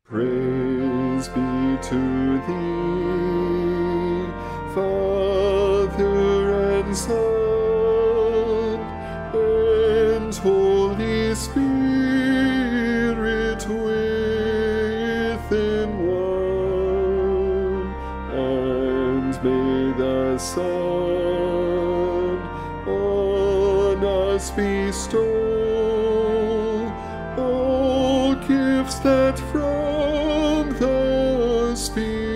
Praise be to thee, Father and Son, and Holy Spirit within one, and may the Son on us bestow all gifts that from the Spirit